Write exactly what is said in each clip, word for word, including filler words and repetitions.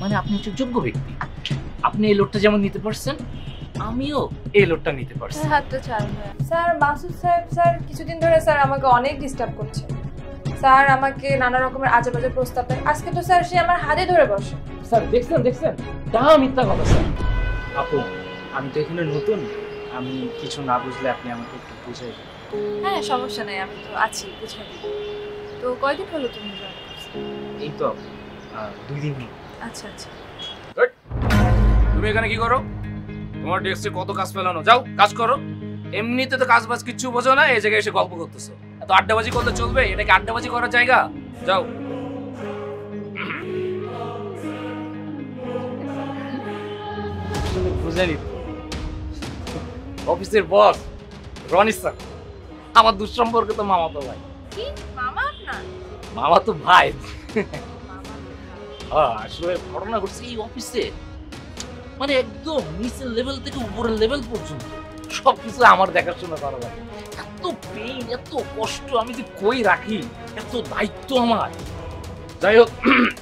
মানে আপনি হচ্ছে যোগ্য ব্যক্তি। আপনি এই লোডটা যেমন নিতে পারছেন, আমিও এই লোডটা নিতে পারছি। হাতটা ছাড়ুন স্যার। মাসুদ সাহেব স্যার কিছুদিন ধরে স্যার আমাকে অনেক ডিস্টার্ব করছে। স্যার আমাকে নানা রকমের আজে বাজে প্রস্তাব দেয়। আজকে তো স্যার সে আমার হাতে ধরে বসে। স্যার দেখছেন দেখছেন তা মিথ্যা কথা স্যার। আপু আমি তো এখানে নতুন, আমি কিছু না বুঝলে আপনি আমাকে একটু বুঝাই দেন। হ্যাঁ সমস্যা নেই, আমি তো আছি, বুঝাই দিব। তো কয়দিন হলো তুমি জয়েন করছো? এই তো দুই দিন। আচ্ছা আচ্ছা। তুমি এখানে কি করো? তোমার ডেস্কে কত কাজ ফেলানো, যাও কাজ করো। এমনিতে তো কাজ বাজ কিচ্ছু বোঝো না, এই জায়গায় এসে গল্প করতেছো। এত আড্ডাবাজি করলে চলবে? এটা কি আড্ডাবাজি করার জায়গা? যাও। বুঝানি অফিসের বস রনি স্যার আমার দুঃসম্পর্কে তো মামা তো ভাই। কি মামা আপনার? মামা তো ভাই। হ্যাঁ আসলে ঘটনা ঘটছে এই অফিসে, মানে একদম নিচের লেভেল থেকে উপরের লেভেল পর্যন্ত সবকিছু আমার দেখাশোনা করা লাগে। এত পেইন, এত কষ্ট, আমি যে কই রাখি, এত দায়িত্ব আমার। যাই হোক,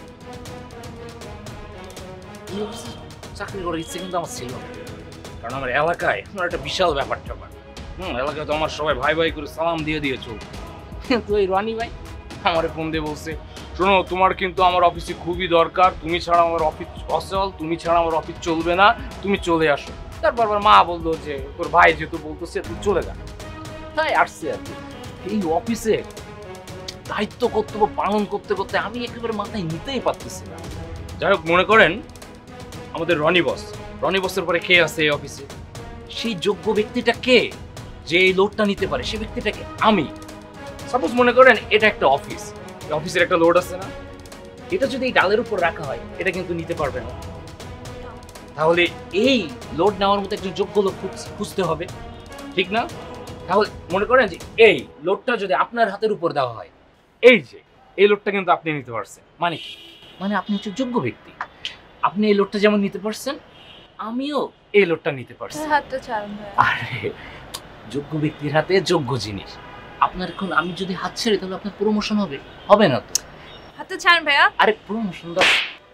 এই অফিসে চাকরি করার ইচ্ছে কিন্তু আমার ছিল, কারণ আমার এলাকায় আমার একটা বিশাল ব্যাপার ট্যাপার। হম এলাকায় তো আমার সবাই ভাই ভাই করে সালাম দিয়ে দিয়ে চলবে। কিন্তু এই রানি ভাই আমার ফোন দিয়ে বলছে, শোনো তোমার কিন্তু আমার অফিসে খুবই দরকার, তুমি ছাড়া আমার অফিস অচল, তুমি ছাড়া আমার অফিস চলবে না, তুমি চলে আসো। তারপর মা বললো যে তোর ভাই যেহেতু বলতেছে তুই চলে যা। তাই আসছে আর কি। এই অফিসে দায়িত্ব কর্তব্য পালন করতে করতে আমি একেবারে মাথায় নিতেই পারতেছি না। যাই হোক, মনে করেন আমাদের রনি বস, রনি বসের পরে কে আছে এই অফিসে? সেই যোগ্য ব্যক্তিটা কে যে এই লোডটা নিতে পারে? সেই ব্যক্তিটাকে আমি। সাপোজ মনে করেন এটা একটা অফিস, অফিসের একটা লোড আছে না, এটা যদি এই ডালের উপর রাখা হয় এটা কিন্তু নিতে পারবে না। তাহলে এই লোড নেওয়ার মতো একজন যোগ্য লোক খুঁজতে হবে, ঠিক না? তাহলে মনে করেন যে এই লোডটা যদি আপনার হাতের উপর দেওয়া হয়, এই যে এই লোডটা কিন্তু আপনি নিতে পারছেন। মানে কি? মানে আপনি হচ্ছে যোগ্য ব্যক্তি। আপনি এই লোডটা যেমন নিতে পারছেন, আমিও এই লোডটা নিতে পারছি। হাতটা ছাড়ুন। আরে যোগ্য ব্যক্তির হাতে যোগ্য জিনিস। আপনার এখন আমি যদি হাত ছেড়ে তাহলে আপনার প্রমোশন হবে? হবে না তো। হাতটা ছাড়ুন ভাইয়া। আরে প্রমোশন দাও।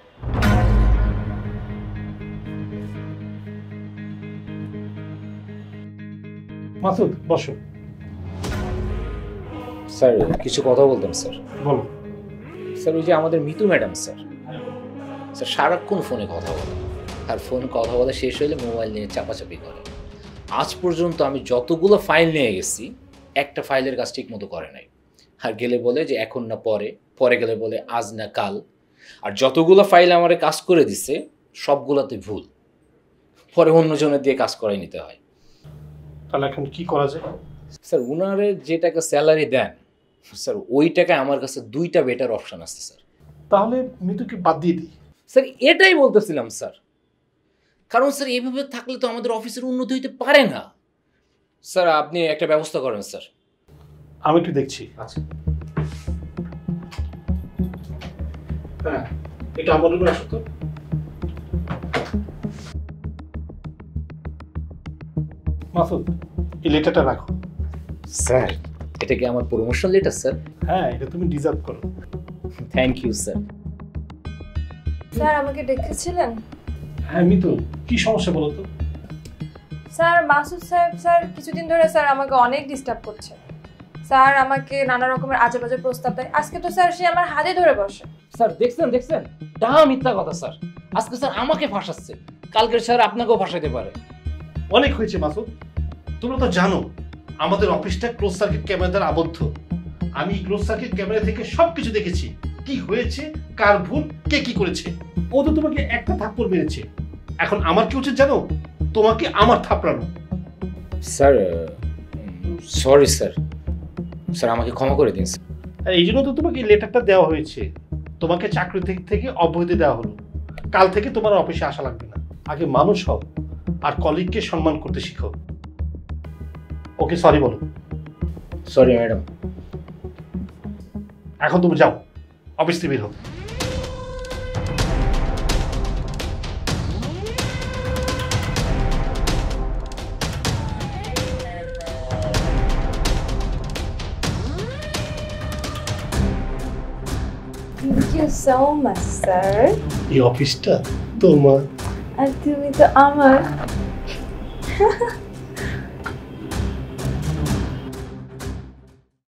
মাসুদ বসো। স্যার কিছু কথা বলতাম স্যার। বলো। স্যার ওই যে আমাদের মিতু ম্যাডাম স্যার, স্যার সারাক্ষণ ফোনে কথা বলে, আর ফোন কথা বলা শেষ হলে মোবাইল নিয়ে চাপাচাপি করে। আজ পর্যন্ত আমি যতগুলো ফাইল নিয়ে গেছি একটা ফাইলের কাজ ঠিক মতো করে নাই। আর গেলে বলে যে এখন না পরে, পরে গেলে বলে আজ না কাল। আর যতগুলো ফাইল আমারে কাজ করে দিছে সবগুলোতে ভুল, পরে অন্যজনের দিয়ে কাজ করাই নিতে হয়। তাহলে এখন কি করা যায়? স্যার উনারে যে টাকা স্যালারি দেন স্যার, ওই টাকায় আমার কাছে দুইটা বেটার অপশন আছে স্যার। তাহলে মিতুকে বাদ দিয়ে দিই। স্যার এটাই বলতেছিলাম স্যার, কারণ স্যার এইভাবে থাকলে তো আমাদের অফিসের উন্নতি হইতে পারে না। স্যার আপনি একটা ব্যবস্থা করেন স্যার। আমি একটু দেখছি। আচ্ছা হ্যাঁ, এটা আমার রুমে আসো তো। মাসুদ এই লেটারটা রাখো। স্যার এটা কি আমার প্রমোশন লেটার স্যার? হ্যাঁ, এটা তুমি ডিজার্ভ করো। Thank you sir. স্যার আমাকে ডেকেছিলেন? হ্যাঁ মিতু, কি সমস্যা বলো তো? স্যার মাসুদ সাহেব স্যার কিছুদিন ধরে স্যার আমাকে অনেক ডিস্টার্ব করছে। স্যার আমাকে নানা রকমের আজে বাজে প্রস্তাব দেয়। আজকে তো স্যার সে আমার হাতে ধরে বসে। স্যার দেখছেন দেখছেন তা মিথ্যা কথা স্যার। আজকে স্যার আমাকে ফাঁসাচ্ছে, কালকে স্যার আপনাকেও ফাঁসাইতে পারে। অনেক হয়েছে মাসুদ, তোমরা তো জানো আমাদের অফিসটা ক্লোজ সার্কিট ক্যামেরা দ্বারা আবদ্ধ। আমি ক্লোজ সার্কিট ক্যামেরা থেকে সবকিছু দেখেছি, কি হয়েছে, কার ভুল, কে কি করেছে। ও তো তোমাকে একটা থাপ্পড় মেরেছে, এখন আমার কি উচিত জানো? তোমাকে আমার থাপড়ানো। স্যার সরি স্যার, স্যার আমাকে ক্ষমা করে দিন। আর এই জন্য তো তোমাকে লেটারটা দেওয়া হয়েছে, তোমাকে চাকরি থেকে অব্যাহতি দেওয়া হলো। কাল থেকে তোমার অফিসে আসা লাগবে না। আগে মানুষ হও আর কলিগকে সম্মান করতে শিখো। ওকে সরি বলো। Sorry madam. এখন তুমি যাও, অফিস থেকে বের হও। Yes. So much sir. এই অফিসটা তোমার আর তুমি তো আমার।